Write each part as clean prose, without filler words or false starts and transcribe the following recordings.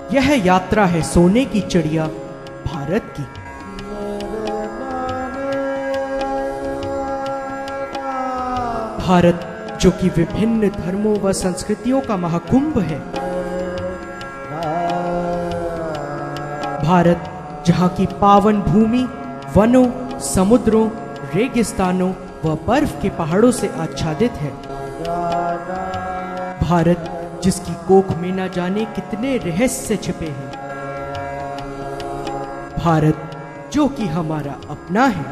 यह यात्रा है सोने की चिड़िया भारत की। भारत जो कि विभिन्न धर्मों व संस्कृतियों का महाकुंभ है। भारत जहाँ की पावन भूमि वनों, समुद्रों, रेगिस्तानों व बर्फ के पहाड़ों से आच्छादित है। भारत जिसकी कोख में न जाने कितने रहस्य छिपे हैं। भारत जो कि हमारा अपना है।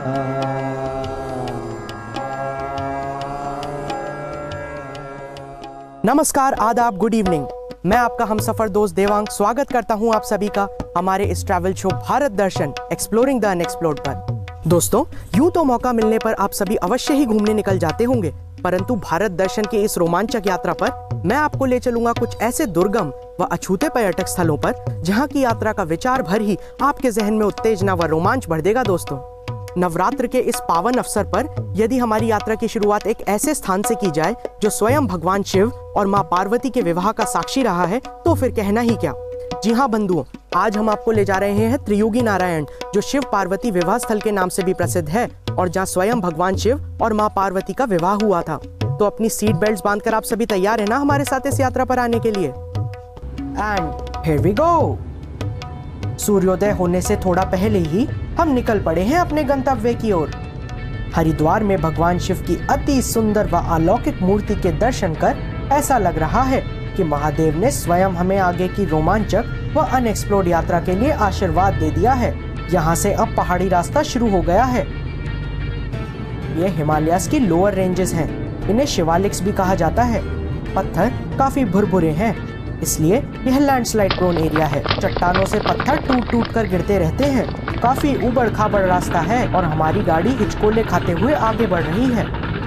नमस्कार, आदाब, गुड इवनिंग। मैं आपका हमसफर दोस्त देवांग स्वागत करता हूं आप सभी का हमारे इस travel show Bharat Darshan exploring the unexplored पर। दोस्तों, यूं तो मौका मिलने पर आप सभी अवश्य ही घूमने निकल जाते होंगे, परंतु भारत दर्शन की इस रोमांचक यात्रा पर मैं आपको ले चलूंगा कुछ ऐसे दुर्गम व अछूते पर्यटक स्थलों पर जहां की यात्रा का विचार भर ही आपके जहन में उत्तेजना व रोमांच भर देगा। दोस्तों, नवरात्र के इस पावन अवसर पर यदि हमारी यात्रा की शुरुआत एक ऐसे स्थान से की जाए जो स्वयं भगवान शिव और मां पार्वती के विवाह का साक्षी रहा है, तो फिर कहना ही क्या। जी हाँ बंधुओं, आज हम आपको ले जा रहे हैं त्रियुगी नारायण, जो शिव पार्वती विवाह स्थल के नाम से भी प्रसिद्ध है और जहाँ स्वयं भगवान शिव और मां पार्वती का विवाह हुआ था। तो अपनी सीट बेल्ट बांधकर आप सभी तैयार है ना हमारे साथ इस यात्रा पर आने के लिए। And here we go. सूर्योदय होने से थोड़ा पहले ही हम निकल पड़े हैं अपने गंतव्य की ओर। हरिद्वार में भगवान शिव की अति सुंदर व अलौकिक मूर्ति के दर्शन कर ऐसा लग रहा है कि महादेव ने स्वयं हमें आगे की रोमांचक व अनएक्सप्लोर्ड यात्रा के लिए आशीर्वाद दे दिया है। यहाँ से अब पहाड़ी रास्ता शुरू हो गया है। ये हिमालयस की लोअर रेंजेस हैं। इन्हें शिवालिक्स भी कहा जाता है। पत्थर काफी भुरभुरे हैं, इसलिए यह लैंडस्लाइड प्रोन एरिया है। चट्टानों से पत्थर टूट टूट कर गिरते रहते हैं। काफी उबड़ खाबड़ रास्ता है और हमारी गाड़ी हिचकोले खाते हुए आगे बढ़ रही है।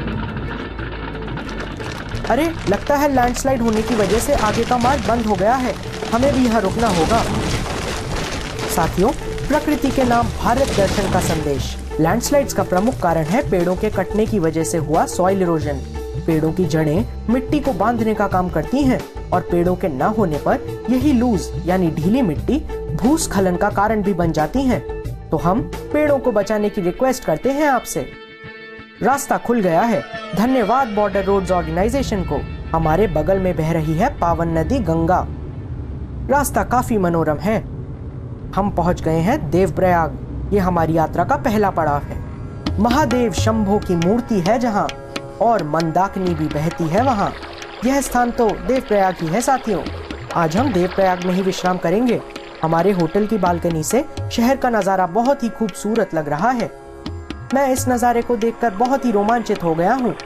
अरे, लगता है लैंडस्लाइड होने की वजह से आगे का मार्ग बंद हो गया है। हमें भी यहाँ रुकना होगा। साथियों, प्रकृति के नाम भारत दर्शन का संदेश। लैंडस्लाइड्स का प्रमुख कारण है पेड़ों के कटने की वजह से हुआ सॉइल इरोजन। पेड़ों की जड़ें मिट्टी को बांधने का काम करती हैं और पेड़ों के न होने पर यही लूज यानी ढीली मिट्टी भूस्खलन का कारण भी बन जाती हैं। तो हम पेड़ों को बचाने की रिक्वेस्ट करते हैं आपसे। रास्ता खुल गया है। धन्यवाद बॉर्डर रोड्स ऑर्गेनाइजेशन को। हमारे बगल में बह रही है पावन नदी गंगा। रास्ता काफी मनोरम है। हम पहुंच गए हैं देवप्रयाग। ये हमारी यात्रा का पहला पड़ाव है। महादेव शंभो की मूर्ति है जहाँ, और मंदाकिनी भी बहती है वहाँ। यह स्थान तो देवप्रयाग ही है साथियों। आज हम देवप्रयाग में ही विश्राम करेंगे। हमारे होटल की बालकनी से शहर का नज़ारा बहुत ही खूबसूरत लग रहा है। मैं इस नज़ारे को देखकर बहुत ही रोमांचित हो गया हूँ।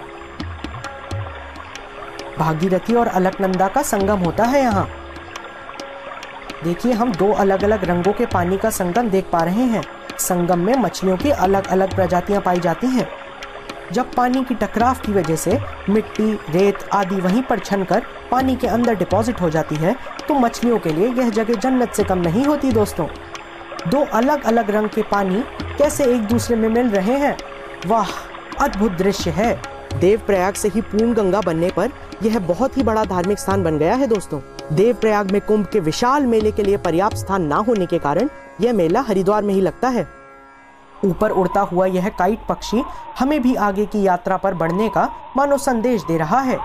भागीरथी और अलकनंदा का संगम होता है यहाँ। देखिए, हम दो अलग अलग रंगों के पानी का संगम देख पा रहे हैं। संगम में मछलियों की अलग अलग प्रजातियां पाई जाती हैं। जब पानी की टकराव की वजह से मिट्टी, रेत आदि वहीं पर छनकर पानी के अंदर डिपॉजिट हो जाती है, तो मछलियों के लिए यह जगह जन्नत से कम नहीं होती। दोस्तों, दो अलग अलग रंग के पानी कैसे एक दूसरे में मिल रहे हैं, वाह, अद्भुत दृश्य है। देवप्रयाग से ही पूर्ण गंगा बनने पर यह बहुत ही बड़ा धार्मिक स्थान बन गया है। दोस्तों, देवप्रयाग में कुंभ के विशाल मेले के लिए पर्याप्त स्थान ना होने के कारण यह मेला हरिद्वार में ही लगता है। ऊपर उड़ता हुआ यह काइट पक्षी हमें भी आगे की यात्रा पर बढ़ने का मानो संदेश दे रहा है।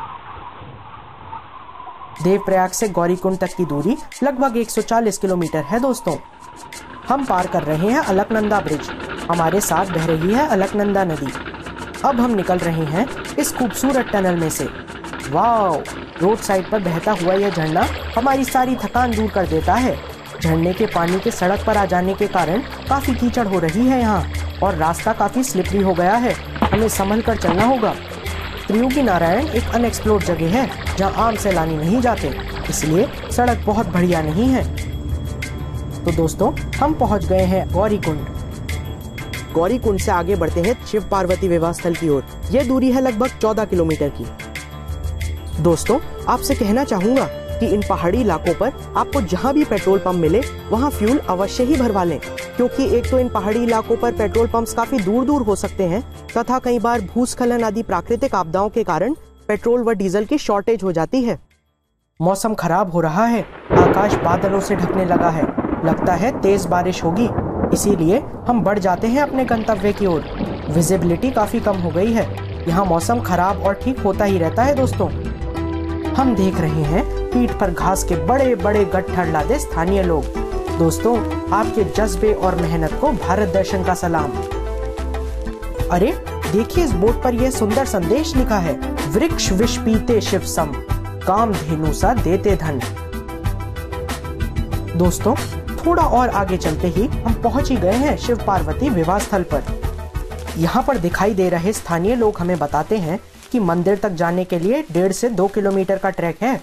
देवप्रयाग से गौरीकुंड तक की दूरी लगभग 140 किलोमीटर है। दोस्तों, हम पार कर रहे हैं अलकनंदा ब्रिज। हमारे साथ बह रही है अलकनंदा नदी। अब हम निकल रहे हैं इस खूबसूरत टनल में से। वाह, रोड साइड पर बहता हुआ यह झरना हमारी सारी थकान दूर कर देता है। झरने के पानी के सड़क पर आ जाने के कारण काफी कीचड़ हो रही है यहाँ, और रास्ता काफी स्लिपरी हो गया है। हमें संभल कर चलना होगा। त्रियुगी नारायण एक अनएक्सप्लोर्ड जगह है जहाँ आम सैलानी नहीं जाते, इसलिए सड़क बहुत बढ़िया नहीं है। तो दोस्तों, हम पहुँच गए हैं गौरीकुंड। गौरीकुंड से आगे बढ़ते हैं शिव पार्वती विवाह स्थल की ओर। यह दूरी है लगभग 14 किलोमीटर की। दोस्तों, आपसे कहना चाहूंगा कि इन पहाड़ी इलाकों पर आपको जहां भी पेट्रोल पंप मिले वहां फ्यूल अवश्य ही भरवा लें, क्योंकि एक तो इन पहाड़ी इलाकों पर पेट्रोल पंप्स काफी दूर दूर हो सकते हैं तथा कई बार भूस्खलन आदि प्राकृतिक आपदाओं के कारण पेट्रोल व डीजल की शॉर्टेज हो जाती है। मौसम खराब हो रहा है, आकाश बादलों से ढकने लगा है, लगता है तेज बारिश होगी। इसीलिए हम बढ़ जाते हैं अपने गंतव्य की ओर। विजिबिलिटी काफी कम हो गई है। यहाँ मौसम खराब और ठीक होता ही रहता है दोस्तों। हम देख रहे हैं पीठ पर घास के बड़े बड़े गट्ठर लादे स्थानीय लोग। दोस्तों, आपके जज्बे और मेहनत को भारत दर्शन का सलाम। अरे देखिए, इस बोर्ड पर यह सुंदर संदेश लिखा है, वृक्ष विष पीते शिव सम, काम धेनु सा देते धन। दोस्तों, थोड़ा और आगे चलते ही हम पहुंच ही गए हैं शिव पार्वती विवाह स्थल पर। यहाँ पर दिखाई दे रहे स्थानीय लोग हमें बताते हैं कि मंदिर तक जाने के लिए 1.5 से 2 किलोमीटर का ट्रैक है।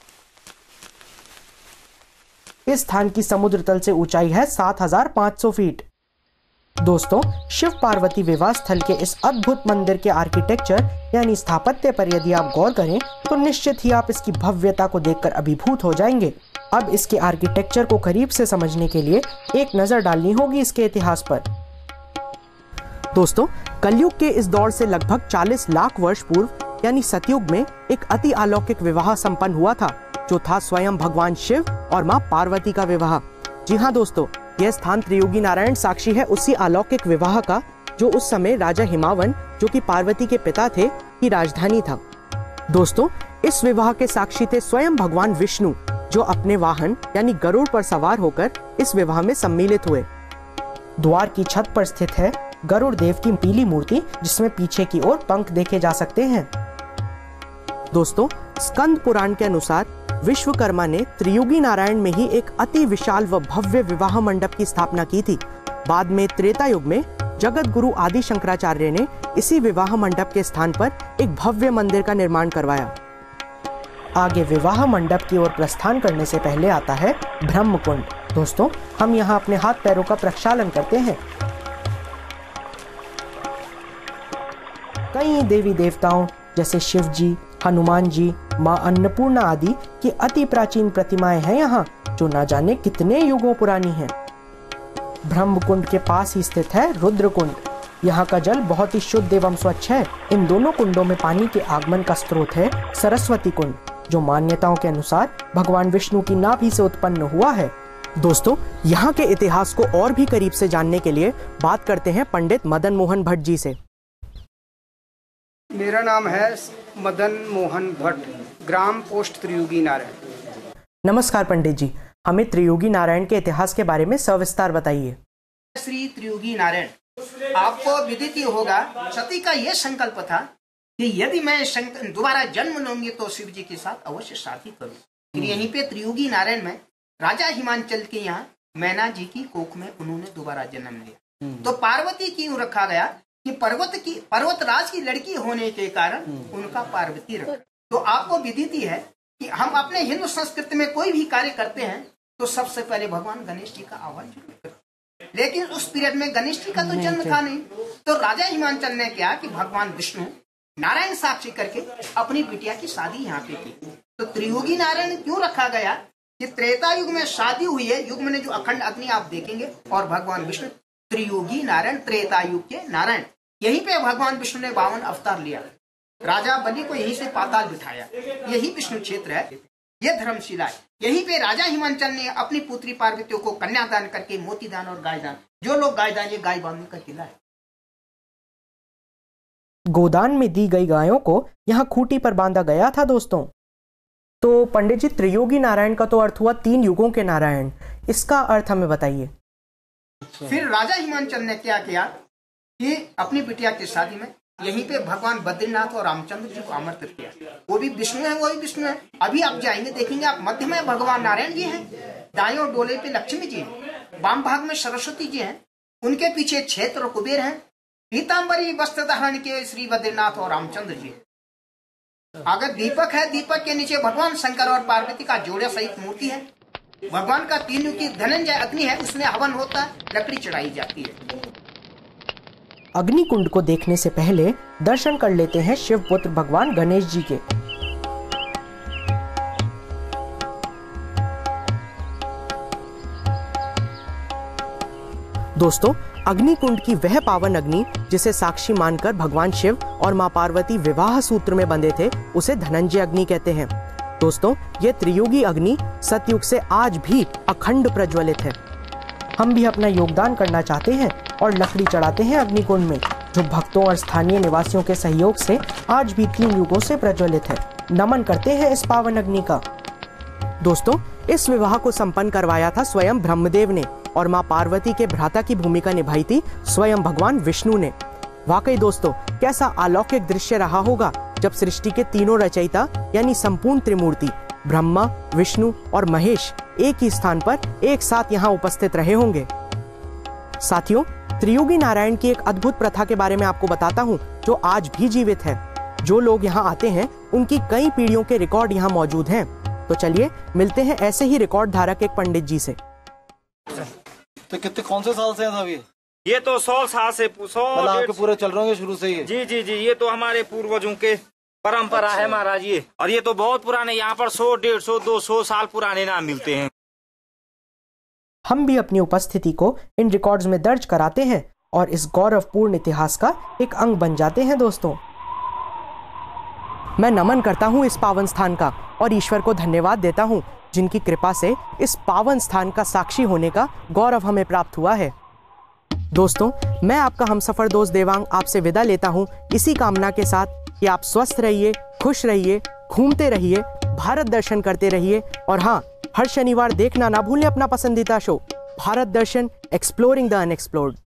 इस स्थान की समुद्र तल से ऊंचाई है 7,500 फीट। दोस्तों, शिव पार्वती विवाह स्थल के इस अद्भुत मंदिर के आर्किटेक्चर यानी स्थापत्य पर यदि आप गौर करें तो निश्चित ही आप इसकी भव्यता को देखकर अभिभूत हो जाएंगे। अब इसके आर्किटेक्चर को करीब से समझने के लिए एक नजर डालनी होगी इसके इतिहास पर। दोस्तों, कलयुग के इस दौर से लगभग 40 लाख वर्ष पूर्व यानी सतयुग में एक अति अलौकिक विवाह संपन्न हुआ था, जो था स्वयं भगवान शिव और मां पार्वती का विवाह। जी हाँ दोस्तों, यह स्थान त्रियुगी नारायण साक्षी है उसी अलौकिक विवाह का, जो उस समय राजा हिमावन, जो कि पार्वती के पिता थे, की राजधानी था। दोस्तों, इस विवाह के साक्षी थे स्वयं भगवान विष्णु, जो अपने वाहन यानी गरुड़ पर सवार होकर इस विवाह में सम्मिलित हुए। द्वार की छत पर स्थित है गरुड़ देव की पीली मूर्ति, जिसमें पीछे की ओर पंख देखे जा सकते हैं। दोस्तों, स्कंद पुराण के अनुसार विश्वकर्मा ने त्रियुगी नारायण में ही एक अति विशाल व भव्य विवाह मंडप की स्थापना की थी। बाद में त्रेता युग में जगत गुरु आदि शंकराचार्य ने इसी विवाह मंडप के स्थान पर एक भव्य मंदिर का निर्माण करवाया। आगे विवाह मंडप की ओर प्रस्थान करने से पहले आता है ब्रह्म कुंड। दोस्तों, हम यहाँ अपने हाथ पैरों का प्रक्षालन करते हैं। कई देवी देवताओं जैसे शिव जी, हनुमान जी, मां अन्नपूर्णा आदि की अति प्राचीन प्रतिमाएं हैं यहाँ, जो न जाने कितने युगों पुरानी हैं। ब्रह्म कुंड के पास ही स्थित है रुद्र कुंड। यहाँ का जल बहुत ही शुद्ध एवं स्वच्छ है। इन दोनों कुंडों में पानी के आगमन का स्रोत है सरस्वती कुंड, जो मान्यताओं के अनुसार भगवान विष्णु की नाभि से उत्पन्न हुआ है। दोस्तों, यहाँ के इतिहास को और भी करीब से जानने के लिए बात करते हैं पंडित मदन मोहन भट्ट जी से। मेरा नाम है मदन मोहन भट्ट, ग्राम पोस्ट त्रियुगी नारायण। नमस्कार पंडित जी, हमें त्रियुगी नारायण के इतिहास के बारे में सविस्तार बताइए। श्री त्रियुगी नारायण, आपको विदित ही होगा, सती का यह संकल्प था कि यदि मैं दोबारा जन्म लूंगी तो शिव जी के साथ अवश्य शादी करूं। फिर यहीं पे त्रियुगी नारायण में राजा हिमांचल के यहाँ मैना जी की कोख में उन्होंने दोबारा जन्म लिया। तो पार्वती क्यों रखा गया कि पर्वतराज की लड़की होने के कारण उनका पार्वती रखा। तो आपको विदित ही है कि हम अपने हिंदू संस्कृति में कोई भी कार्य करते हैं तो सबसे पहले भगवान गणेश जी का आह्वान जरूर करते हैं। लेकिन उस पीरियड में गणेश जी का तो जन्म था नहीं, तो राजा हिमांचल ने क्या कि भगवान विष्णु नारायण साक्षी करके अपनी बिटिया की शादी यहाँ पे की। तो त्रियुगी नारायण क्यों रखा गया कि त्रेता युग में शादी हुई है, युग में जो अखंड अग्नि आप देखेंगे, और भगवान विष्णु त्रियुगी नारायण, त्रेता युग के नारायण। यहीं पे भगवान विष्णु ने 52 अवतार लिया, राजा बलि को यहीं से पाताल बिठाया। यही विष्णु क्षेत्र है, यह धर्मशिला है। यहीं पे राजा हिमांचल ने अपनी पुत्री पार्वती को कन्यादान करके मोतीदान और गायदान, जो लोग गायदान, ये गाय बांधने का किला है। गोदान में दी गई गायों को यहाँ खूंटी पर बांधा गया था। दोस्तों, तो पंडित जी, त्रियोगी नारायण का तो अर्थ हुआ 3 युगों के नारायण, इसका अर्थ हमें बताइए। फिर राजा हिमांचल ने क्या किया कि अपनी बिटिया की शादी में यहीं पे भगवान बद्रीनाथ और रामचंद्र जी को आमंत्रित किया। वो भी विष्णु है, वही विष्णु है। अभी आप जाएंगे देखेंगे आप, मध्य में भगवान नारायण जी हैं, दाएं डोले पे लक्ष्मी जी हैं, वाम भाग में सरस्वती जी हैं, उनके पीछे क्षेत्र और कुबेर हैं, पीताम्बरी वस्त्र धारण के श्री बद्रीनाथ और रामचंद्र जी। अगर दीपक है, दीपक के नीचे भगवान शंकर और पार्वती का जोड़े सहित मूर्ति है। भगवान का 3 युग की धनंजय अग्नि है, उसमें हवन होता है, लकड़ी चढ़ाई जाती है। अग्नि कुंड को देखने से पहले दर्शन कर लेते हैं शिव पुत्र भगवान गणेश जी के। दोस्तों, अग्नि कुंड की वह पावन अग्नि जिसे साक्षी मानकर भगवान शिव और मां पार्वती विवाह सूत्र में बंधे थे, उसे धनंजय अग्नि कहते हैं। दोस्तों, ये त्रियुगी अग्नि सतयुग से आज भी अखंड प्रज्वलित है। हम भी अपना योगदान करना चाहते हैं और लकड़ी चढ़ाते हैं अग्निकुंड में, जो भक्तों और स्थानीय निवासियों के सहयोग से आज भी 3 युगों से प्रज्वलित है। नमन करते हैं इस पावन अग्नि का। दोस्तों, इस विवाह को संपन्न करवाया था स्वयं ब्रह्मदेव ने और माँ पार्वती के भ्राता की भूमिका निभाई थी स्वयं भगवान विष्णु ने। वाकई दोस्तों, कैसा अलौकिक दृश्य रहा होगा जब सृष्टि के तीनों रचयिता यानी संपूर्ण त्रिमूर्ति ब्रह्मा, विष्णु और महेश एक ही स्थान पर एक साथ यहाँ उपस्थित रहे होंगे। साथियों, त्रियुगी नारायण की एक अद्भुत प्रथा के बारे में आपको बताता हूँ जो आज भी जीवित है। जो लोग यहाँ आते हैं उनकी कई पीढ़ियों के रिकॉर्ड यहाँ मौजूद हैं। तो चलिए मिलते हैं ऐसे ही रिकॉर्ड धारक एक पंडित जी से। तो कितने कौन से साल से हैं साहब ये तो 100 साल से मतलब आपके पूरे चल रहे होंगे शुरू से ही? जी जी जी, ये तो हमारे पूर्वजों के परंपरा है महाराज ये। और ये तो बहुत पुराने, यहाँ पर 100, 150, 200 साल पुराने नाम मिलते हैं। हम भी अपनी उपस्थिति को इन रिकॉर्ड्स में दर्ज कराते हैं और इस गौरवपूर्ण इतिहास का एक अंग बन जाते हैं। दोस्तों, मैं नमन करता हूँ इस पावन स्थान का और ईश्वर को धन्यवाद देता हूँ जिनकी कृपा से इस पावन स्थान का साक्षी होने का गौरव हमें प्राप्त हुआ है। दोस्तों, मैं आपका हमसफर दोस्त देवांग आपसे विदा लेता हूँ इसी कामना के साथ कि आप स्वस्थ रहिए, खुश रहिए, घूमते रहिए, भारत दर्शन करते रहिए और हाँ, हर शनिवार देखना ना भूलें अपना पसंदीदा show Bharat Darshan exploring the unexplored.